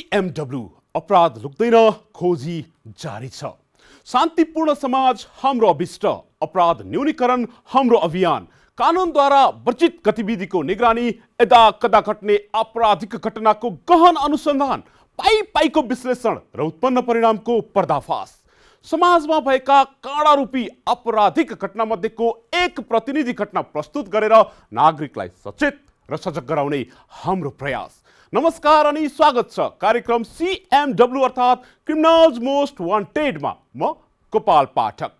CMW अपराध लुक्दैन खोजी जारी छ। शान्तिपूर्ण समाज हाम्रो अभिष्ट, अपराध न्यूनीकरण हाम्रो अभियान, कानूनद्वारा वर्जित गतिविधिको निगरानी, यदा कदा घट्ने आपराधिक घटनाको गहन अनुसन्धान, पाई पाईको विश्लेषण र उत्पन्न परिणामको पर्दाफास, समाजमा भएका काँडा रूपी आपराधिक घटनामध्येको एक प्रतिनिधि घटना प्रस्तुत गरेर नागरिकलाई सचेत र सजग गराउने हाम्रो प्रयास। नमस्कार अनि स्वागत छ कार्यक्रम CMW अर्थात् क्रिमिनल्स मोस्ट वान्टेडमा। म गोपाल पाठक।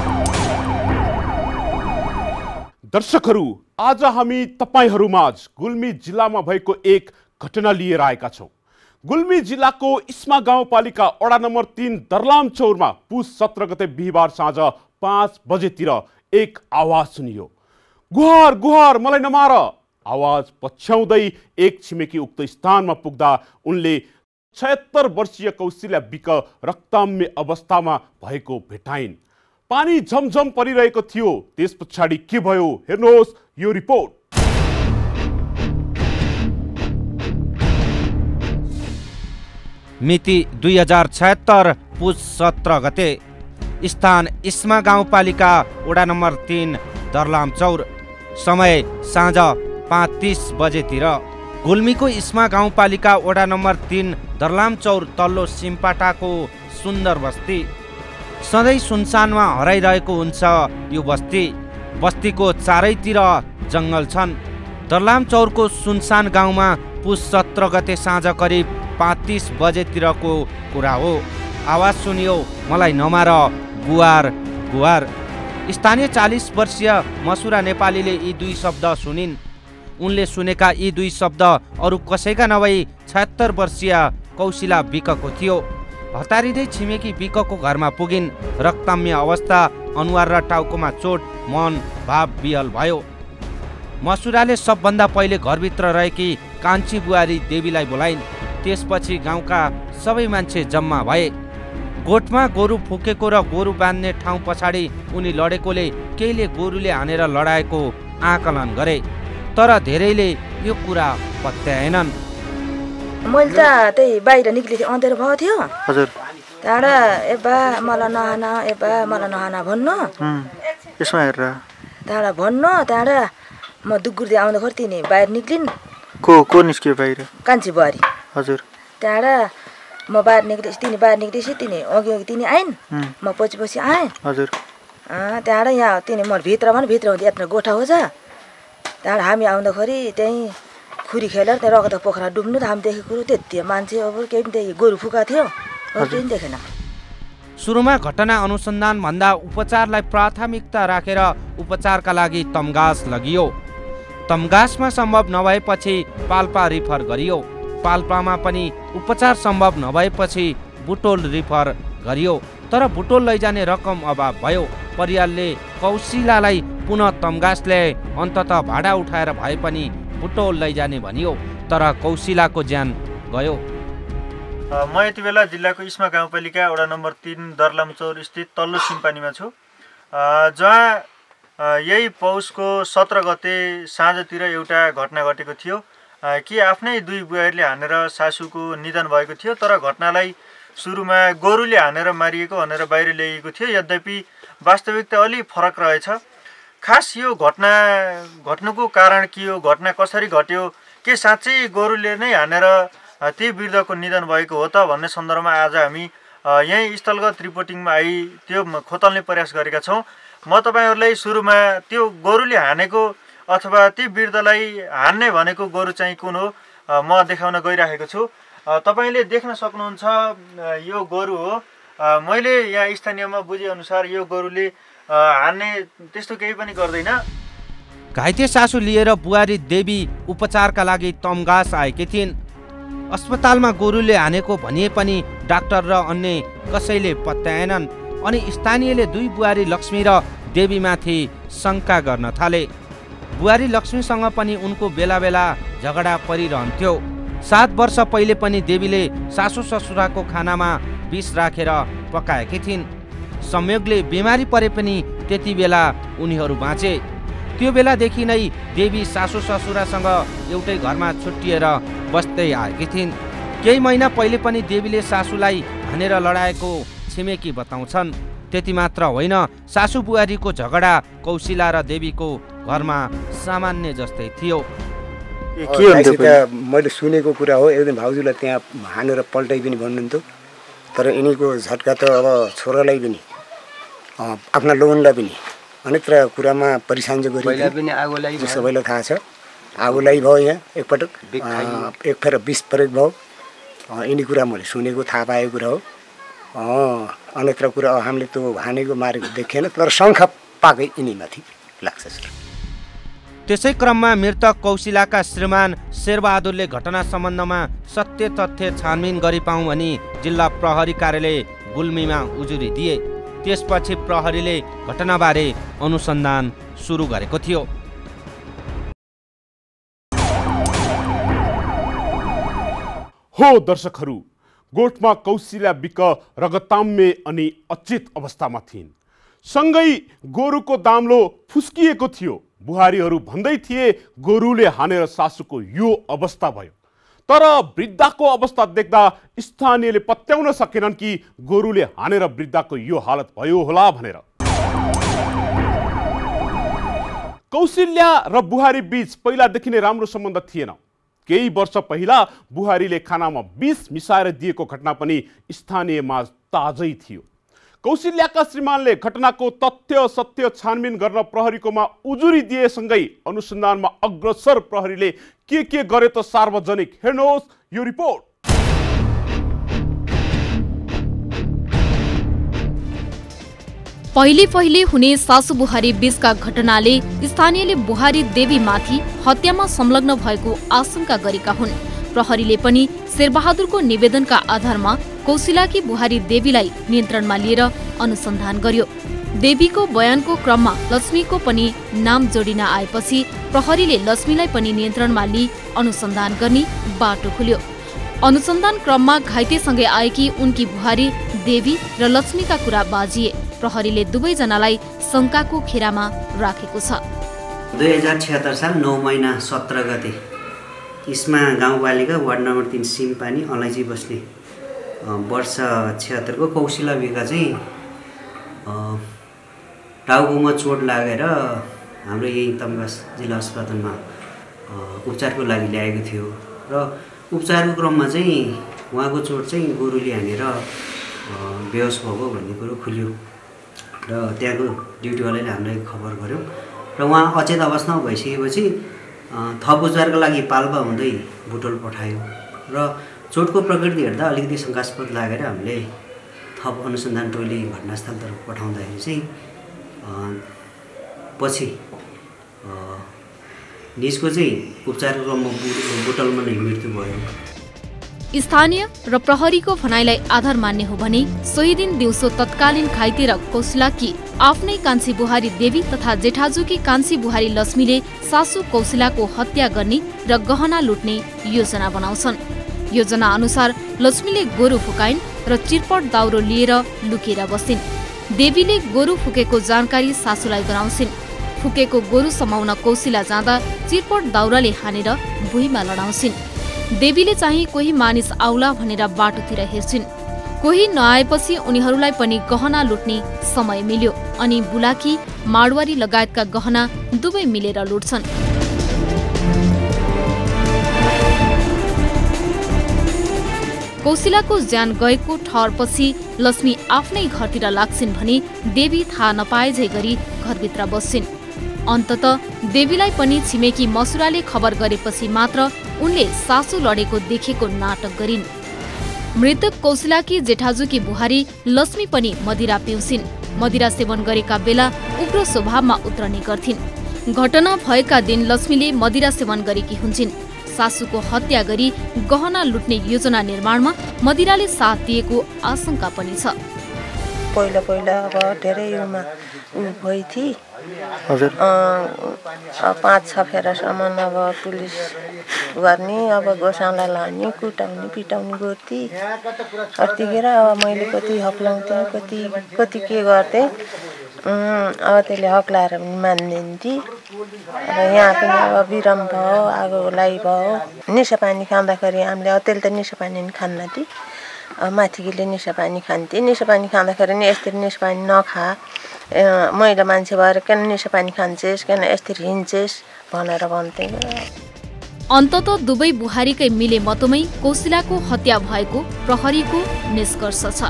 दर्शकहरू, आज हामी तपाईहरूमाझ गुल्मी जिल्लामा भएको एक घटना लिएर आएका छौं। गुल्मी जिल्लाको इस्मा गाउँपालिका वडा नम्बर 3 दर्लाम चौरमा पुस 17 गते बिहीबार साँझ 5 बजेतिर एक आवाज सुनियो। गुहार गुहार, मलाई नमार। आवाज पछ्याउँदै एक छिमेकी उक्त स्थानमा पुग्दा उनले 76 वर्षीय कौशिला बिक रक्ताम्य अवस्थामा भएको भेटाइन्। पानी झमझम परिरहेको थियो। त्यस पछाडि के भयो हेर्नुहोस् यो रिपोर्ट। मिति 2076 पुस 17 गते, स्थान इस्मा गाउँपालिका वडा नम्बर 3 दर्लाम चौर, समय साँझ 5:30 बजेतिर। गुल्मीको इस्मा गाउँपालिका वडा नम्बर 3 दर्लाम चौर तल्लो सिम्पाटाको सुन्दर बस्ती। सधैँ सुनसानमा हराइरहेको हुन्छ यो बस्ती। बस्तीको चारैतिर जङ्गल छन्। दर्लाम चौरको सुनसान गाउँमा पुस 17 गते साँझ करिब 5:30 बजेतिरको कुरा हो। आवाज सुनियो, मलाई नमार, गुहार गुहार। स्थानीय 40 वर्षीय मसुरा नेपालीले यी दुई शब्द सुनिन्। उनले सुनेका यी दुई शब्द अरू कसैका नभई 76 वर्षीय कौशिला बिकको थियो। हतारिँदै छिमेकी बिकको घरमा पुगिन्। रक्ताम्य अवस्था, अनुहार र टाउकोमा चोट, मन भाव बिहल भयो। मसुराले सबभन्दा पहिले घरभित्र रहेकी कान्छी बुहारी देवीलाई बोलाइन्। त्यसपछि गाउँका सबै मान्छे जम्मा भए। गोठमा गोरु फुकेको र गोरु बाँध्ने ठाउँ पछाडि उनी लडेकोले केहीले गोरुले हानेर लडाएको आकलन गरे, तर धेरैले यो कुरा पत्याएनन्। मैले त त्यही बाहिर निक्लिथे, अँधेरो भएको थियो। हजुर। त्यहाँबाट एबा मलाई नहाना, एबा मलाई नहाना भन्नु। यसमा हेरेर त्यहाँबाट भन्नु, त्यहाँबाट म दुगुर्दै आउँदाखेरि तिनी बाहिर निक्लिन्। को निस्कियो बाहिर? कान्छी बुहारी। हजुर। त्यहाँबाट म बाहिर निक्लेपछि तिनी बाहिर निक्लेपछि तिनी अघि तिनी आइन्, म पछि आएँ। हजुर। त्यहाँबाट यहाँ तिनी म भित्र हुँदै यत्रो गोठा हो छ। त्यहाँबाट हामी आउँदाखेरि त्यहीँ खुरी खेलेर त्यहाँ रगत पोखरा डुब्नु त हामी देखेको कुरो त्यति मान्छे अब केही पनि त्यही गोरु फुका थियो, केही पनि देखेन। सुरुमा घटना अनुसन्धान भन्दा उपचारलाई प्राथमिकता राखेर उपचारका लागि तमघास लगियो। तमघासमा सम्भव नभएपछि पाल्पा रिफर गरियो। पाल्पामा पनि उपचार सम्भव नभएपछि बुटोल रिफर गरियो, तर बुटोल लैजाने रकम अभाव भयो। परिवारले कौशिलालाई पुनः तमघास ल्याए। अन्ततः भाडा उठाएर भए पनि बुटोल लैजाने भनियो, तर कौशिलाको ज्यान गयो। म यति बेला जिल्लाको इस्मा गाउँपालिका वडा नम्बर 3 दर्लाम चौर स्थित तल्लो सिम्पानीमा छु, जहाँ यही पौषको 17 गते साँझतिर एउटा घटना घटेको थियो कि आफ्नै दुई बुहारीले हानेर सासूको निधन भएको थियो। तर घटनालाई सुरुमा गोरुले हानेर मारिएको भनेर बाहिर ल्याइएको थियो। यद्यपि वास्तविकता अलि फरक रहेछ। खास यो घटना घट्नुको कारण के हो, घटना कसरी घट्यो, के साँच्चै गोरुले नै हानेर ती वृद्धको निधन भएको हो त भन्ने सन्दर्भमा आज हामी यहीँ स्थलगत रिपोर्टिङमा आई त्यो खोतल्ने प्रयास गरेका छौँ। म तपाईँहरूलाई सुरुमा त्यो गोरुले हानेको अथवा ती वृद्धलाई हान्ने भनेको गोरु चाहिँ कुन हो म देखाउन गइरहेको छु। तपाईँले देख्न सक्नुहुन्छ यो गोरु हो। मैले यहाँ स्थानीयमा बुझेअनुसार यो गोरुले हान्ने त्यस्तो केही पनि गर्दैन। घाइते सासू लिएर बुहारी देवी उपचारका लागि तमघास आएकी थिइन्। अस्पतालमा गोरुले हानेको भनिए पनि डाक्टर र अन्य कसैले पत्याएनन्। अनि स्थानीयले दुई बुहारी लक्ष्मी र देवीमाथि शङ्का गर्न थाले। बुहारी लक्ष्मीसँग पनि उनको बेला बेला झगडा परिरहन्थ्यो। 7 वर्ष पहिले पनि देवीले सासू ससुराको खानामा विष राखेर पकाएकी थिइन्। संयोगले बिमारी परे पनि त्यति बेला उनीहरू बाँचे। त्यो बेलादेखि नै देवी सासू ससुरासँग एउटै घरमा छुट्टिएर बस्दै आएकी थिइन्। केही महिना पहिले पनि देवीले सासूलाई भनेर लडाएको छिमेकी बताउँछन्। त्यति मात्र होइन, सासू बुहारीको झगडा कौशिला र देवीको घरमा सामान्य जस्तै थियो। मैले सुनेको कुरा हो, एक दिन भाउजूलाई त्यहाँ हानेर पल्टाइ पनि भन्नुहुन्थ्यो। तर यिनीको झट्का त अब छोरालाई पनि आफ्ना लोनलाई पनि अनेक कुरामा परेशान चाहिँ गरियो। सबैलाई थाहा छ। आगो लागि भयो यहाँ एकपटक, एक फेर 20 प्रयोग भयो। यिनी कुरा मैले सुनेको थाहा पाएको कुरा हो। अनेक कुरा हामीले त्यो हानेको मारेको देखेन, तर शङ्का पाएकै यिनीमाथि लाग्छ सर। त्यसै क्रममा मृतक कौशिलाका श्रीमान शेरबहादुरले घटना सम्बन्धमा सत्य तथ्य छानबिन गरी पाऊँ भनी जिल्ला प्रहरी कार्यालय गुल्मीमा उजुरी दिए। त्यसपछि प्रहरीले घटनाबारे अनुसन्धान सुरु गरेको थियो। हो दर्शकहरू, गोठमा कौशिला बिक रगताम्य अनि अचेत अवस्थामा थिइन्। सँगै गोरुको दाम्लो फुस्किएको थियो। बुहारीहरू भन्दै थिए गोरुले हानेर सासूको यो अवस्था भयो। तर वृद्धाको अवस्था देख्दा स्थानीयले पत्याउन सकेनन् कि गोरुले हानेर वृद्धाको यो हालत भयो होला भनेर। कौशिल्या र बुहारी बीच पहिलादेखि नै राम्रो सम्बन्ध थिएन। केही वर्ष पहिला बुहारीले खानामा विष मिसाएर दिएको घटना पनि स्थानीयमा ताजै थियो। कौशिल्याका श्रीमानले घटनाको तथ्य सत्य छानबिन गर्न प्रहरीकोमा उजुरी दिएसँगै अनुसन्धानमा अग्रसर प्रहरीले के गरे त सार्वजनिक हेर्नुहोस् यो रिपोर्ट। पहिले हुने सासू बुहारी बीचका घटनाले स्थानीयले बुहारी देवीमाथि हत्यामा संलग्न भएको आशंका गरेका हुन्। प्रहरीले पनि शेरबहादुरको निवेदनका आधारमा कौशिलाकी बुहारी देवीलाई नियन्त्रणमा लिएर अनुसन्धान गर्यो। देवीको बयानको क्रममा लक्ष्मीको पनि नाम जोडिन आएपछि प्रहरीले लक्ष्मीलाई पनि नियन्त्रणमा लिई अनुसन्धान गर्ने बाटो खुल्यो। अनुसन्धान क्रममा घाइतेसँगै आएकी उनकी बुहारी देवी र लक्ष्मीका कुरा बाजिए। प्रहरीले दुवैजनालाई शङ्काको घेरामा राखेको छ। 2076 साल 9 महिना 17 गते इस्मा गाउँपालिका वार्ड नम्बर 3 सिमपानी अलैँची बस्ने वर्ष 76 को कौशिला बिका चाहिँ टाउकोमा चोट लागेर हाम्रो यही तम्घास जिल्ला अस्पतालमा उपचारको लागि ल्याएको थियो र उपचारको क्रममा चाहिँ उहाँको चोट चाहिँ गोरुले हानेर बेहोस भएको भन्ने कुरो खुल्यो र त्यहाँको ड्युटीवालाले हामीलाई खबर गर्यो र उहाँ अचेत अवस्थामा भइसकेपछि थप उपचारको लागि पाल्पा हुँदै बुटोल पठायो र चोटको प्रकृति हेर्दा अलिकति शङ्कास्पद लागेर हामीले थप अनुसन्धान टोली घटनास्थलतर्फ पठाउँदाखेरि चाहिँ पछि निजको चाहिँ उपचारको क्रममा बुटोलमा नै मृत्यु भयो। स्थानीय र प्रहरीको भनाइलाई आधार मान्ने हो भने सोही दिन दिउँसो तत्कालीन घाइते र कौशिलाकी आफ्नै कान्छी बुहारी देवी तथा जेठाजुकी कान्छी बुहारी लक्ष्मीले सासू कौशिलाको हत्या गर्ने र गहना लुट्ने योजना बनाउँछन्। योजना अनुसार लक्ष्मीले गोरु फुकाइन् र चिरपट दाउरो लिएर लुकेर बसिन्। देवीले गोरु फुकेको जानकारी सासूलाई गराउँछिन्। फुकेको गोरु समाउन कौशिला जाँदा चिरपट दाउराले हानेर भुइँमा लडाउँछिन्। देवीले चाहिँ कोही मानिस आउला भनेर बाटोतिर हेर्छिन्। कोही नआएपछि उनीहरूलाई पनि गहना लुट्ने समय मिल्यो अनि बुलाकी माडवारी लगायतका गहना दुवै मिलेर लुट्छन्। कौशिलाको ज्यान गएको ठहरपछि लक्ष्मी आफ्नै घरतिर लाग्छिन् भने देवी थाहा नपाएझै गरी घरभित्र बस्छिन्। अन्ततः देवीलाई पनि छिमेकी मसुराले खबर गरेपछि मात्र उनले सासू लडेको देखेको नाटक गरिन्। मृतक कौशिलाकी जेठाजुकी बुहारी लक्ष्मी पनि मदिरा पिउँछिन्। मदिरा सेवन गरेका बेला उग्र स्वभावमा उत्रने गर्थिन्। घटना भएका दिन लक्ष्मीले मदिरा सेवन गरेकी हुन्छन्। सासूको हत्या गरी गहना लुट्ने योजना निर्माणमा मदिराले साथ दिएको आशंका पनि छ। पहिला अब धेरै उमा भई थी। हजुर 5-6 फेरासम्म अब पुलिस गर्ने, अब गोसाउलाई लाने, कुटाउने पिटाउने गर्थी। त्यतिखेर अब मैले कति हप्लाउँथेँ, कति के गर्थेँ। अब त्यसले हक लाएर पनि मान्दैन ती। अब यहाँ पनि अब बिराम भयो, आगोलाई भयो, निसा पानी खाँदाखेरि हामीले त्यसले त निसा पानी पनि खान्न ती। अब माथिकीले निसा पानी खान्थे, निसा पानी खाँदाखेरि नि यसरी निसा पानी नखा, महिला मान्छे भएर किन निसा पानी खान्छेस्, किन यसरी हिँड्छेस् भनेर भन्थे। अन्ततः दुवै बुहारीकै मिले मतमै कौशिलाको हत्या भएको प्रहरीको निष्कर्ष छ।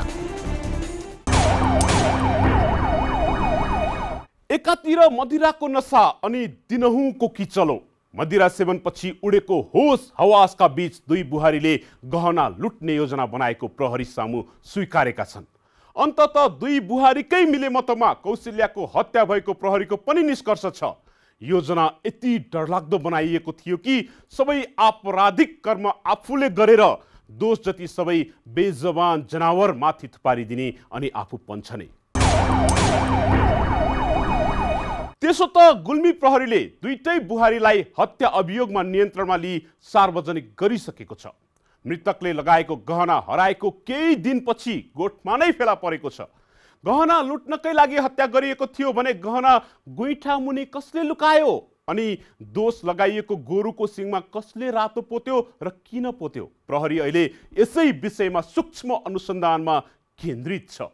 एकातिर मदिराको नशा अनि दिनहुँको किचलो, मदिरा सेवनपछि उडेको होस हवासका बीच दुई बुहारीले गहना लुट्ने योजना बनाएको प्रहरी सामु स्वीकारेका छन्। अन्ततः दुई बुहारीकै मिलेमतमा कौशिल्याको हत्या भएको प्रहरीको पनि निष्कर्ष छ। योजना यति डरलाग्दो बनाइएको थियो कि सबै आपराधिक कर्म आफूले गरेर दोष जति सबै बेजबान जनावर माथि थुपारिदिने अनि आफू पन्छने। त्यसो त गुल्मी प्रहरीले दुईटै बुहारीलाई हत्या अभियोगमा नियन्त्रणमा लिई सार्वजनिक गरिसकेको छ। मृतकले लगाएको गहना हराएको केही दिनपछि गोठमा नै फेला परेको छ। गहना लुट्नकै लागि हत्या गरिएको थियो भने गहना गुइठा मुनि कसले लुकायो अनि दोष लगाइएको गोरुको सिङमा कसले रातो पोत्यो र किन पोत्यो? प्रहरी अहिले यसै विषयमा सूक्ष्म अनुसन्धानमा केन्द्रित छ।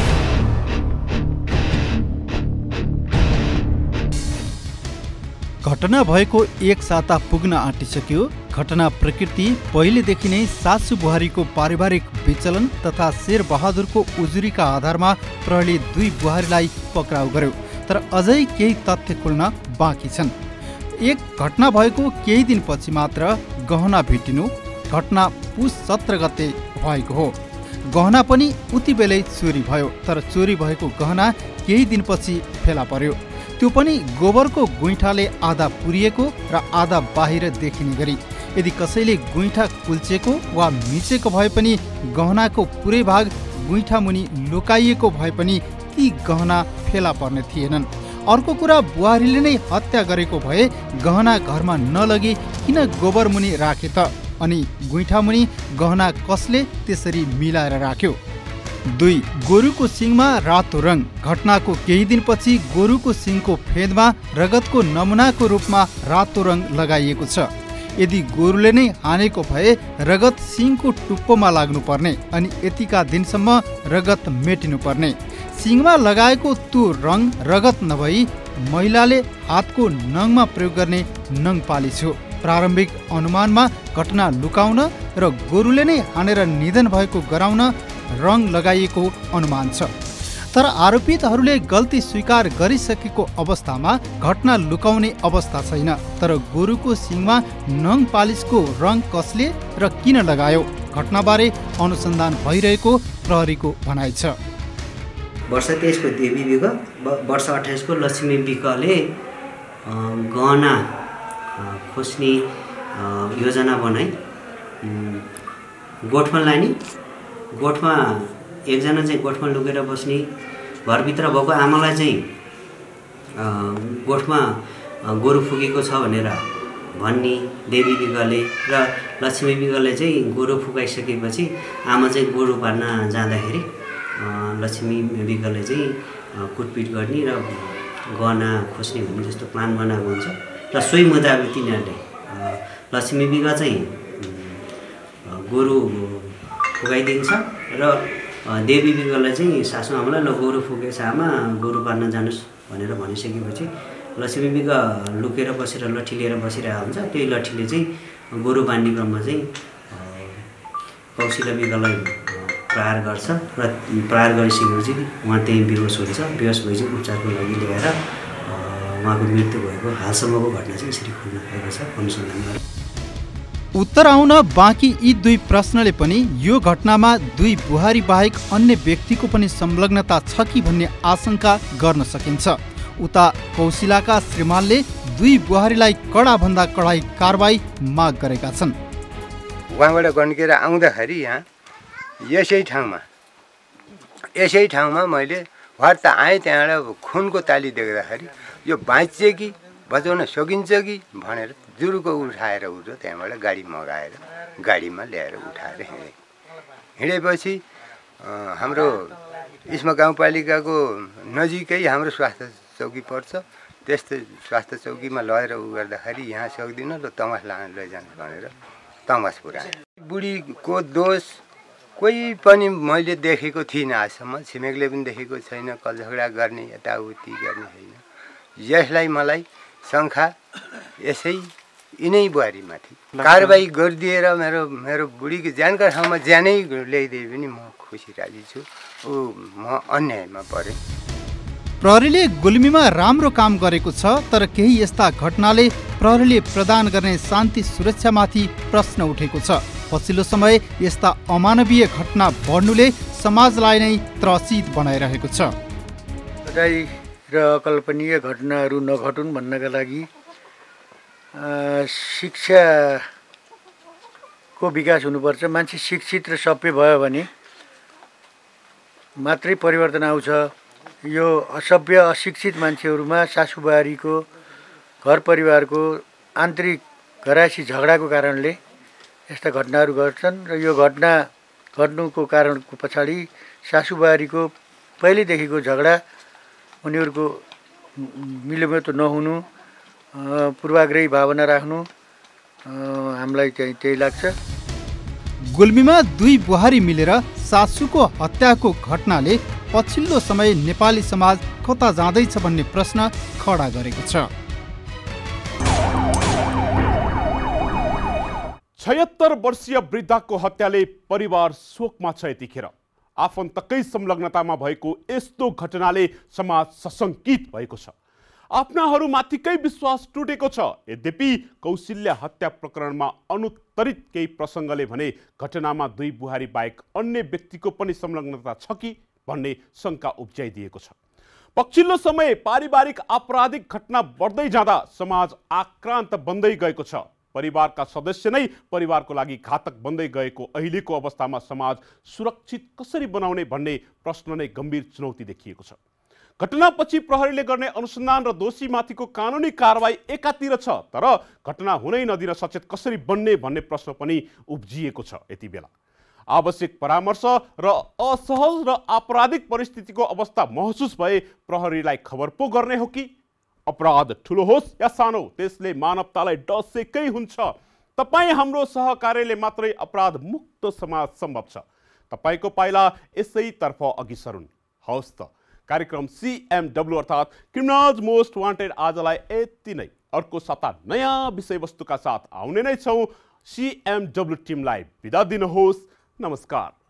घटना भएको एक साता पुग्न आँटिसक्यो। घटना प्रकृति पहिलेदेखि नै सासु बुहारीको पारिवारिक विचलन तथा शेर बहादुरको उजुरीका आधारमा प्रहरीले दुई बुहारीलाई पक्राउ गर्यो। तर अझै केही तथ्य खुल्न बाँकी छन्। एक घटना भएको केही दिनपछि मात्र गहना भेटिनु। घटना पुस 17 गते भएको हो। गहना पनि उति बेलै चोरी भयो। तर चोरी भएको गहना केही दिनपछि फेला पर्यो। त्यो पनि गोबरको गुइठाले आधा पुरिएको र आधा बाहिर देखिने गरी। यदि कसैले गुइठा कुल्चेको वा मिचेको भए पनि गहनाको पुरै भाग गुइठा मुनि लुकाइएको भए पनि ती गहना फेला पर्ने थिएनन्। अर्को कुरा, बुहारीले नै हत्या गरेको भए गहना घरमा नलगी किन गोबर मुनि राखे त? अनि गुइठा मुनि गहना कसले त्यसरी मिलाएर राख्यो? 2. गोरुको सिङमा रातो रङ। घटनाको केही दिनपछि गोरुको सिङको फेदमा रगतको नमुनाको रूपमा रातो रङ लगाइएको छ। यदि गोरुले नै हानेको भए रगत सिङको टुप्पोमा लाग्नुपर्ने अनि यतिका दिनसम्म रगत मेटिनुपर्ने। सिङमा लगाएको त्यो रङ रगत नभई महिलाले हातको नङमा प्रयोग गर्ने नङ पालिस हो। प्रारम्भिक अनुमानमा घटना लुकाउन र गोरुले नै हानेर निधन भएको गराउन रङ लगाइएको अनुमान छ। तर आरोपितहरूले गल्ती स्वीकार गरिसकेको अवस्थामा घटना लुकाउने अवस्था छैन। तर गोरुको सिङमा नङ पालिसको रङ कसले र किन लगायो? घटनाबारे अनुसन्धान भइरहेको प्रहरीको भनाइ छ। वर्ष 23 को देवी विग, वर्ष 28 को लक्ष्मी विगले गहना खोज्ने योजना बनाई गोठमा लाने। गोठमा एकजना चाहिँ गोठमा लुकेर बस्ने, घरभित्र भएको आमालाई चाहिँ गोठमा गोरु फुकेको छ भनेर भन्ने देवी विगले र लक्ष्मी विगले चाहिँ गोरु फुकाइसकेपछि आमा चाहिँ गोरु पाल्न जाँदाखेरि लक्ष्मी विगले चाहिँ कुटपिट गर्ने र गहना खोज्ने भन्ने जस्तो प्लान बनाएको हुन्छ। र सोही मुताबिक तिनीहरूले लक्ष्मी विग चाहिँ गोरु फुकाइदिन्छ र देवी विगलाई चाहिँ सासु आमालाई ल गोरु फुकेछ आमा गोरु पाल्न जानुहोस् भनेर भनिसकेपछि लक्ष्मी विग लुकेर बसेर लट्ठी लिएर बसिरहेको हुन्छ। त्यही लट्ठीले चाहिँ गोरु बाँध्ने क्रममा चाहिँ कौशिला विगलाई प्रहार गर्छ र प्रहार गरिसकेपछि उहाँ त्यही बेहोस हुन्छ। बेहोस भई चाहिँ उपचारको लागि ल्याएर उहाँको मृत्यु भएको हालसम्मको घटना चाहिँ यसरी खुल्न गएको छ अनुसन्धानमा। उत्तर आउन बाँकी यी दुई प्रश्नले पनि यो घटनामा दुई बुहारी बाहेक अन्य व्यक्तिको पनि संलग्नता छ कि भन्ने आशंका गर्न सकिन्छ। उता कौशिलाका श्रीमानले दुई बुहारीलाई कडाभन्दा कडाई कारबाही माग गरेका छन्। उहाँबाट गन्केर आउँदाखेरि यहाँ यसै ठाउँमा मैले भर्ता आएँ। त्यहाँबाट खुनको ताली देख्दाखेरि यो बाँच्छ कि बचाउन सकिन्छ कि भनेर जुरुको उठाएर उठ्यो। त्यहाँबाट गाडी मगाएर गाडीमा ल्याएर उठाएर हिँडेपछि हाम्रो इस्मा गाउँपालिकाको नजिकै हाम्रो स्वास्थ्य चौकी पर्छ। त्यस्तो स्वास्थ्य चौकीमा लगेर उ गर्दाखेरि यहाँ सक्दिनँ ल तमास लैजानु भनेर तमास पुऱ्याए। बुढीको दोष कोही पनि मैले देखेको थिइनँ आजसम्म, छिमेकले पनि देखेको छैन। कलझगडा गर्ने यताउति गर्ने होइन। यसलाई मलाई शङ्का यसै यिनै बुहारीमाथि कारबाही गरिदिएर मेरो बुढीको ज्यानका ठाउँमा ज्यानै ल्याइदिए पनि म खुसी राजी छु। म अन्यायमा परेँ। प्रहरीले गुल्मीमा राम्रो काम गरेको छ, तर केही यस्ता घटनाले प्रहरीले प्रदान गर्ने शान्ति सुरक्षामाथि प्रश्न उठेको छ। पछिल्लो समय यस्ता अमानवीय घटना बढ्नुले समाजलाई नै त्रसित बनाइरहेको छ। कटाइ र अकल्पनीय घटनाहरू नघटुन् भन्नका लागि शिक्षाको विकास हुनुपर्छ। मान्छे शिक्षित र सभ्य भयो भने मात्रै परिवर्तन आउँछ। यो असभ्य अशिक्षित मान्छेहरूमा सासूबुहारीको घर परिवारको आन्तरिक घरायसी झगडाको कारणले यस्ता घटनाहरू घट्छन् र यो घटना घट्नुको कारणको पछाडि सासूबुहारीको पहिलेदेखिको झगडा, उनीहरूको मिलेमितो नहुनु, पूर्वाग्रही भावना राख्नु, हामीलाई चाहिँ त्यही लाग्छ। गुल्मीमा 2 बुहारी मिलेर सासूको हत्याको घटनाले पछिल्लो समय नेपाली समाज कता जाँदैछ भन्ने प्रश्न खडा गरेको छ। 76 वर्षीय वृद्धाको हत्याले परिवार शोकमा छ। यतिखेर आफन्तकै संलग्नतामा भएको यस्तो घटनाले समाज सशङ्कित भएको छ। आफ्नाहरूमाथिकै विश्वास टुटेको छ। यद्यपि कौशल्या हत्या प्रकरणमा अनुत्तरित केही प्रसङ्गले भने घटनामा 2 बुहारी बाहेक अन्य व्यक्तिको पनि संलग्नता छ कि भन्ने शङ्का उब्जाइदिएको छ। पछिल्लो समय पारिवारिक आपराधिक घटना बढ्दै जाँदा समाज आक्रान्त बन्दै गएको छ। परिवारका सदस्य नै परिवारको लागि घातक बन्दै गएको अहिलेको अवस्थामा समाज सुरक्षित कसरी बनाउने भन्ने प्रश्न नै गम्भीर चुनौती देखिएको छ। घटनापछि प्रहरीले गर्ने अनुसन्धान र दोषीमाथिको कानुनी कारबाही एकातिर छ, तर घटना हुनै नदिन सचेत कसरी बन्ने भन्ने प्रश्न पनि उब्जिएको छ। यति बेला आवश्यक परामर्श र असहज र आपराधिक परिस्थितिको अवस्था महसुस भए प्रहरीलाई खबर पो गर्ने हो कि? अपराध ठुलो होस् या सानो, त्यसले मानवतालाई डसेकै हुन्छ। तपाईँ हाम्रो सहकार्यले मात्रै अपराध मुक्त समाज सम्भव छ। तपाईँको पाइला यसैतर्फ अघि सरुन्। हवस् त, कार्यक्रम CMW अर्थात् क्रिमिनल्स मोस्ट वान्टेड आजलाई यति नै। अर्को साता नयाँ विषयवस्तुका साथ आउने नै छौँ। CMW टिमलाई बिदा दिनुहोस्। नमस्कार।